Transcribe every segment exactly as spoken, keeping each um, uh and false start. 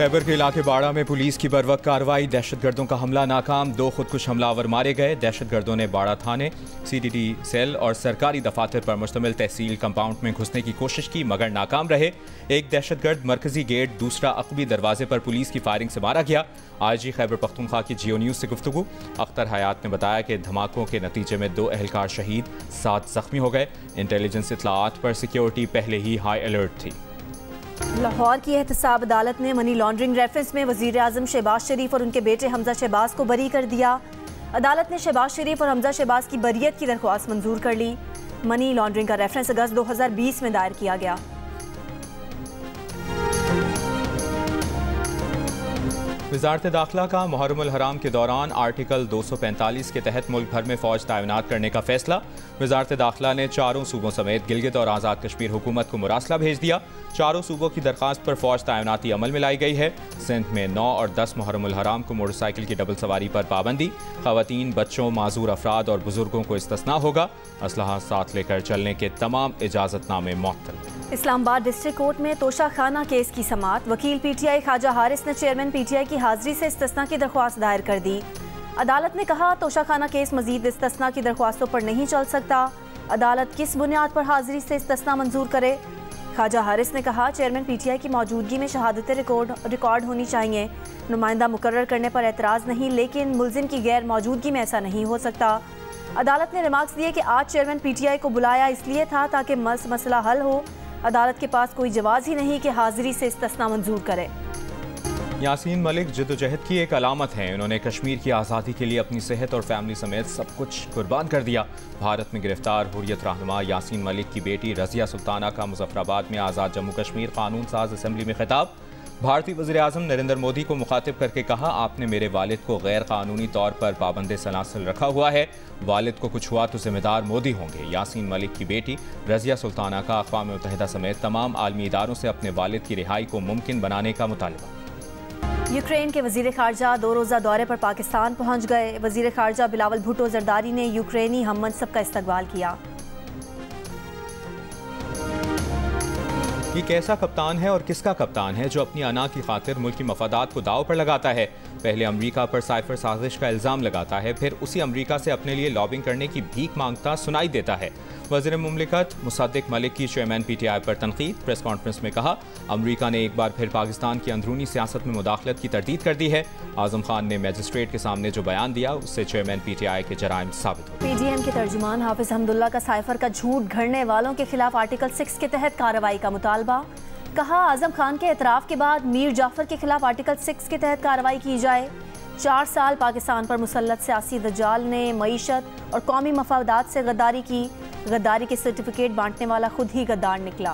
खैबर के इलाके बाड़ा में पुलिस की बरवक्त कार्रवाई, दहशतगर्दों का हमला नाकाम, दो खुदकुश हमलावर मारे गए। दहशतगर्दों ने बाड़ा थाने, सी डी डी सेल और सरकारी दफातर पर मुश्तमिल तहसील कंपाउंड में घुसने की कोशिश की मगर नाकाम रहे। एक दहशतगर्द मरकजी गेट, दूसरा अकबी दरवाजे पर पुलिस की फायरिंग से मारा गया। आई जी खैबर पख्तूनख्वा की जियो न्यूज़ से गुफ्तगू अख्तर हयात ने बताया कि धमाकों के नतीजे में दो एहलकार शहीद, सात जख्मी हो गए। इंटेलिजेंस इत्तलाआत पर सिक्योरिटी पहले ही हाई अलर्ट थी। लाहौर की एहतसाब अदालत ने मनी लॉन्ड्रिंग रेफरेंस में वजीर आजम शहबाज शरीफ और उनके बेटे हमजा शहबाज को बरी कर दिया। अदालत ने शहबाज शरीफ और हमजा शहबाज की बरियत की दरख्वास्त मंजूर कर ली। मनी लॉन्ड्रिंग का रेफरेंस अगस्त दो हज़ार बीस में दायर किया गया। वज़ारत दाखिला का मुहर्रमुल हराम के दौरान आर्टिकल दो सौ पैंतालीस के तहत मुल्क भर में फ़ौज तैनात करने का फैसला। वज़ारत दाखिला ने चारों सूबों समेत गिलगित और आज़ाद कश्मीर हुकूमत को मुरासला भेज दिया। चारों सूबों की दरख्वास्त पर फ़ौज तैनाती अमल में लाई गई है। सिंध में नौ और दस मुहर्रमुल हराम को मोटरसाइकिल की डबल सवारी पर पाबंदी। ख़वातीन, बच्चों, माजूर अफराद और बुजुर्गों को इस्तिस्ना होगा। असलहा साथ लेकर चलने के तमाम इजाज़तनामे मुअत्तल। इस्लामाबाद डिस्ट्रिक्ट कोर्ट में तोशा खाना केस की समाअत। वकील पीटीआई ख्वाजा हारिस ने चेयरमैन पीटीआई की हाजिरी से इस्तिस्ना की दरख्वास्त दायर कर दी। अदालत ने कहा तोशा खाना केस मजीद इस्तिस्ना की दरख्वास्तों पर नहीं चल सकता। अदालत किस बुनियाद पर हाजिरी से इस्तिस्ना मंजूर करे? ख्वाजा हारिस ने कहा चेयरमैन पीटीआई की मौजूदगी में शहादतें रिकॉर्ड रिकॉर्ड होनी चाहिए। नुमाइंदा मुकर्रर करने पर एतराज़ नहीं, लेकिन मुल्जिम की गैर मौजूदगी में ऐसा नहीं हो सकता। अदालत ने रिमार्क्स दिए कि आज चेयरमैन पीटीआई को बुलाया इसलिए था ताकि मस मसला हल हो। अदालत के पास कोई जवाज़ ही नहीं कि हाजिरी से इस्तिस्ना मंजूर करे। यासीन मलिक जद्दोजहद की एक अलामत हैं। उन्होंने कश्मीर की आज़ादी के लिए अपनी सेहत और फैमिली समेत सब कुछ कुर्बान कर दिया। भारत में गिरफ्तार हुर्रियत रहनुमा यासीन मलिक की बेटी रज़िया सुल्ताना का मुज़फ़्फ़राबाद में आज़ाद जम्मू कश्मीर कानून साज असम्बली में खिताब। भारतीय वज़ीर आज़म नरेंद्र मोदी को मुखातिब करके कहा आपने मेरे वालिद को गैर कानूनी तौर पर पाबंद सलासिल रखा हुआ है। वालिद को कुछ हुआ तो जिम्मेदार मोदी होंगे। यासीन मलिक की बेटी रज़िया सुल्ताना का अक़वाम मुत्तहिदा समेत तमाम आलमी इदारों से अपने वालिद की रिहाई को मुमकिन बनाने का मुतालबा। यूक्रेन के वज़ीर ख़ारजा दो रोज़ा दौरे पर पाकिस्तान पहुँच गए। वज़ीर ख़ारजा बिलावल भुट्टो ज़रदारी ने यूक्रेनी हम मनसब का इस्तकबाल किया। ये कैसा कप्तान है और किसका कप्तान है जो अपनी अना की खातिर मुल्क की मफादात को दाव पर लगाता है? पहले अमरीका पर साइफर साजिश का इल्ज़ाम लगाता है, फिर उसी अमरीका से अपने लिए लॉबिंग करने की भीख मांगता सुनाई देता है। वज़ीर मुमलिकत मुसद्दिक मलिक की चेयरमैन पीटीआई पर तनकीद। प्रेस कॉन्फ्रेंस में कहा अमरीका ने एक बार फिर पाकिस्तान की अंदरूनी सियासत में मुदाखलत की तरदीद कर दी है। आज़म खान ने मजिस्ट्रेट के सामने जो बयान दिया उससे चेयरमैन पीटीआई के जराइम साबित हो। पीडीएम के तर्जुमान हाफिज हमदुल्ला का साइफर का झूठ घड़ने वालों के खिलाफ आर्टिकल सिक्स के तहत कार्रवाई का मुतालबा। कहा आजम खान के एतराफ़ के बाद मीर जाफर के खिलाफ आर्टिकल सिक्स के तहत कार्रवाई की जाए। चार साल पाकिस्तान पर मुसल्लत सियासी दज्जाल ने मईशत और कौमी मफादात से गद्दारी की। गद्दारी के सर्टिफिकेट बांटने वाला खुद ही गद्दार निकला।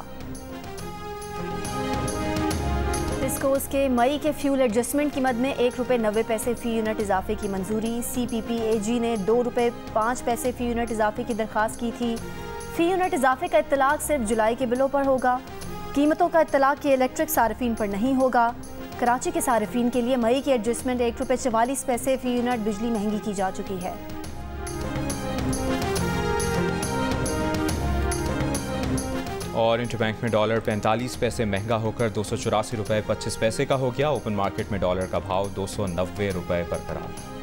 टिस्कोस के मई के फ्यूल एडजस्टमेंट कीमत में एक रुपये नब्बे पैसे फ़ी यूनिट इजाफे की मंजूरी। सी पी पी ए जी ने दो रुपये पाँच पैसे फ़ी यूनिट इजाफे की दरख्वास्त की थी। फ़ी यूनिट इजाफे का इत्तलाक सिर्फ जुलाई के बिलों पर होगा। कीमतों का इत्तलाक की इलेक्ट्रिक सार्फिन पर नहीं होगा। कराची के सार्फिन के लिए मई की एडजस्टमेंट एक रुपये चवालीस पैसे फ़ी यूनिट बिजली महंगी की जा चुकी है। और इंटरबैंक में डॉलर पैंतालीस पैसे महंगा होकर दो सौ चौरासी रुपये पच्चीस पैसे का हो गया। ओपन मार्केट में डॉलर का भाव दो सौ नब्बे रुपये बरकरार।